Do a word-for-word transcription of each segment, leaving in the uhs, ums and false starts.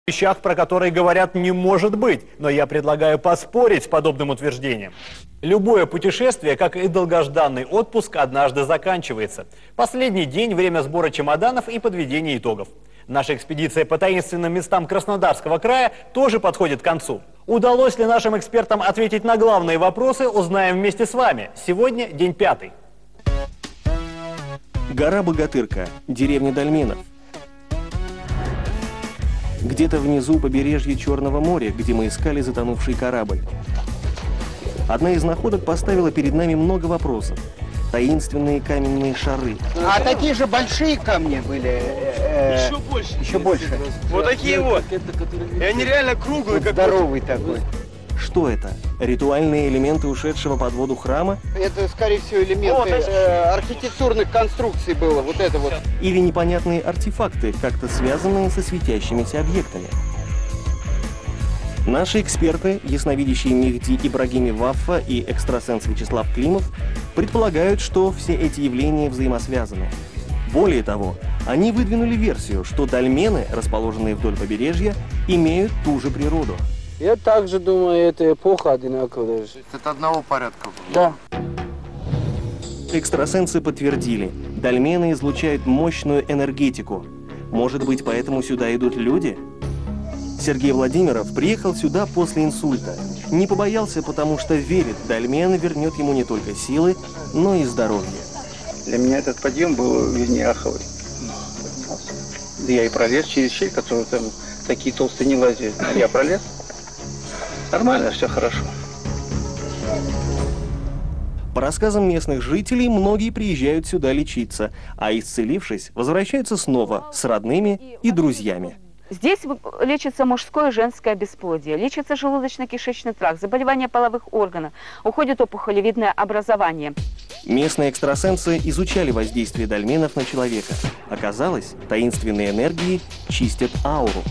Вещах, про которые говорят «не может быть», но я предлагаю поспорить с подобным утверждением. Любое путешествие, как и долгожданный отпуск, однажды заканчивается. Последний день – время сбора чемоданов и подведения итогов. Наша экспедиция по таинственным местам Краснодарского края тоже подходит к концу. Удалось ли нашим экспертам ответить на главные вопросы, узнаем вместе с вами. Сегодня день пятый. Гора Богатырка, деревня Дольменов. Где-то внизу побережье Черного моря, где мы искали затонувший корабль. Одна из находок поставила перед нами много вопросов. Таинственные каменные шары. А такие же большие камни были? Э, еще больше. Еще больше. Вот такие вот. И они реально круглые, Вот как здоровый такой. Что это? Ритуальные элементы ушедшего под воду храма? Это, скорее всего, элементы э, архитектурных конструкций было. Вот это вот. Или непонятные артефакты, как-то связанные со светящимися объектами? Наши эксперты, ясновидящие Мехди Ибрагими Ваффа и экстрасенс Вячеслав Климов, предполагают, что все эти явления взаимосвязаны. Более того, они выдвинули версию, что дольмены, расположенные вдоль побережья, имеют ту же природу. Я также думаю, это эпоха одинаковая. Это одного порядка. Да. Экстрасенсы подтвердили, дольмены излучают мощную энергетику. Может быть, поэтому сюда идут люди? Сергей Владимиров приехал сюда после инсульта. Не побоялся, потому что верит, дольмен вернет ему не только силы, но и здоровье. Для меня этот подъем был визняховый. Я и пролез через щель, которую там такие толстые не лазят. Я пролез. Нормально, все хорошо. По рассказам местных жителей, многие приезжают сюда лечиться, а исцелившись, возвращаются снова с родными и друзьями. Здесь лечится мужское и женское бесплодие, лечится желудочно-кишечный тракт, заболевания половых органов, уходит опухолевидное образование. Местные экстрасенсы изучали воздействие дольменов на человека. Оказалось, таинственные энергии чистят ауру.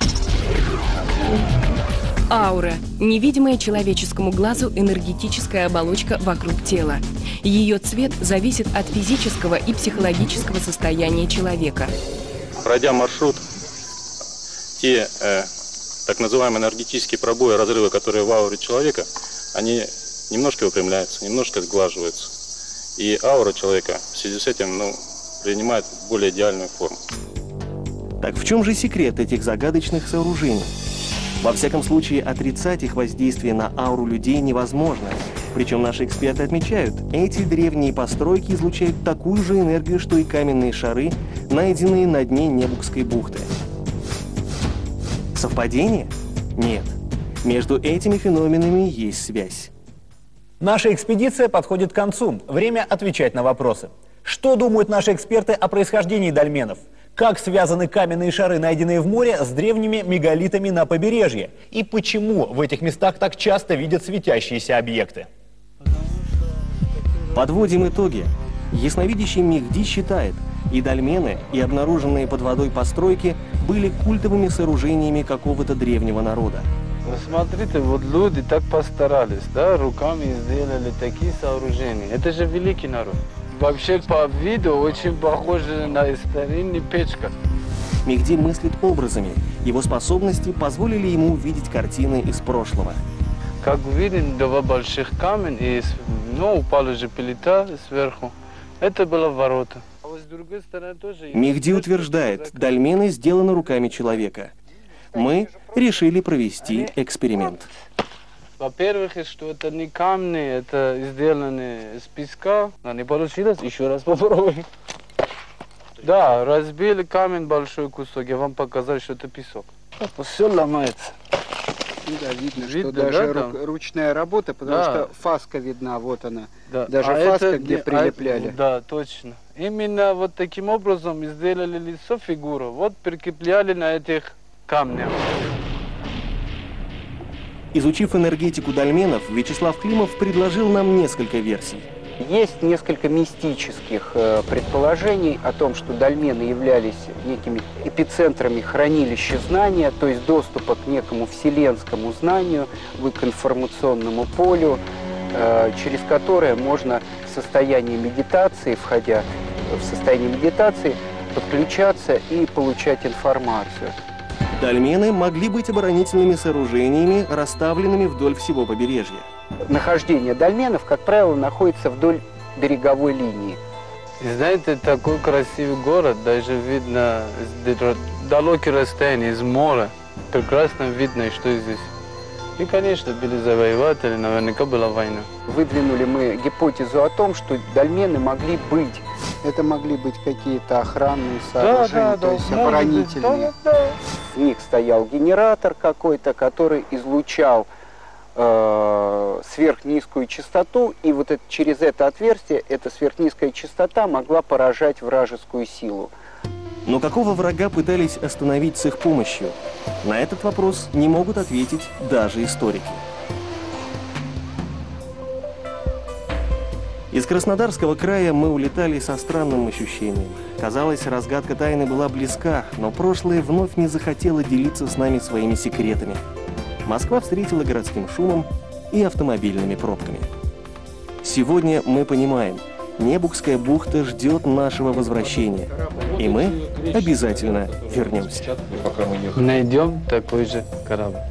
Аура – невидимая человеческому глазу энергетическая оболочка вокруг тела. Ее цвет зависит от физического и психологического состояния человека. Пройдя маршрут, те э, так называемые энергетические пробои, разрывы, которые в ауре человека, они немножко выпрямляются, немножко сглаживаются. И аура человека в связи с этим ну, принимает более идеальную форму. Так в чем же секрет этих загадочных сооружений? Во всяком случае, отрицать их воздействие на ауру людей невозможно. Причем наши эксперты отмечают, эти древние постройки излучают такую же энергию, что и каменные шары, найденные на дне Небукской бухты. Совпадение? Нет. Между этими феноменами есть связь. Наша экспедиция подходит к концу. Время отвечать на вопросы. Что думают наши эксперты о происхождении дольменов? Как связаны каменные шары, найденные в море, с древними мегалитами на побережье? И почему в этих местах так часто видят светящиеся объекты? Подводим итоги. Ясновидящий Мехди считает, и дольмены, и обнаруженные под водой постройки были культовыми сооружениями какого-то древнего народа. Смотрите, вот люди так постарались, да, руками сделали такие сооружения. Это же великий народ. Вообще по виду очень похоже на старинную печку. Мехди мыслит образами. Его способности позволили ему увидеть картины из прошлого. Как видим, два больших камня, и ну, упала же плита сверху. Это было ворота. А вот с другой стороны тоже... Мехди утверждает, дольмены сделаны руками человека. Мы решили провести эксперимент. Во-первых, что это не камни, это сделано из песка. Но не получилось, еще раз попробуем. Да, разбили камень, большой кусок. Я вам показал, что это песок. Все ломается. Да, видно, Видно, что даже да, ру ручная работа, потому да. что фаска видна, вот она. Да. Даже а фаска, это, где а прилепляли. это, да, точно. Именно вот таким образом сделали лицо, фигуру. Вот прикрепляли на этих камнях. Изучив энергетику дольменов, Вячеслав Климов предложил нам несколько версий. Есть несколько мистических э, предположений о том, что дольмены являлись некими эпицентрами хранилища знания, то есть доступа к некому вселенскому знанию, к информационному полю, э, через которое можно в состоянии медитации, входя в состояние медитации, подключаться и получать информацию. Дольмены могли быть оборонительными сооружениями, расставленными вдоль всего побережья. Нахождение дольменов, как правило, находится вдоль береговой линии. И знаете, такой красивый город, даже видно с далеких расстояний, из моря. Прекрасно видно, что здесь. И, конечно, были завоеватели, наверняка была война. Выдвинули мы гипотезу о том, что дольмены могли быть. Это могли быть какие-то охранные сооружения, да, да, то да, есть может оборонительные. быть, да, да. В них стоял генератор какой-то, который излучал э, сверхнизкую частоту, и вот это, через это отверстие эта сверхнизкая частота могла поражать вражескую силу. Но какого врага пытались остановить с их помощью? На этот вопрос не могут ответить даже историки. Из Краснодарского края мы улетали со странным ощущением. Казалось, разгадка тайны была близка, но прошлое вновь не захотело делиться с нами своими секретами. Москва встретила городским шумом и автомобильными пробками. Сегодня мы понимаем, Небукская бухта ждет нашего возвращения, и мы обязательно вернемся. Найдем такой же корабль.